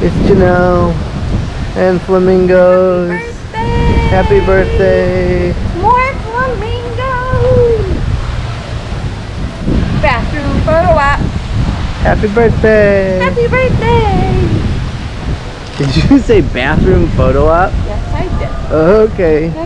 It's Janelle and flamingos. Happy birthday! Happy birthday! More flamingos! Bathroom photo op. Happy birthday! Happy birthday! Did you say bathroom photo op? Yes, I did. Okay.